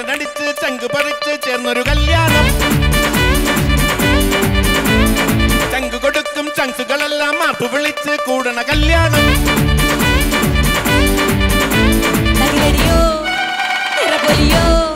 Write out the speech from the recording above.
Tension അടിച്ച് ചങ്ക് പറിച്ച് ചേർന്നൊരു കല്യാണം. ചങ്ക് കൊടുക്കും ചങ്സുകളെല്ലാം മാപ്പ് വിളിച്ച് കൂടണ കല്യാണം. Tagliario, era polio.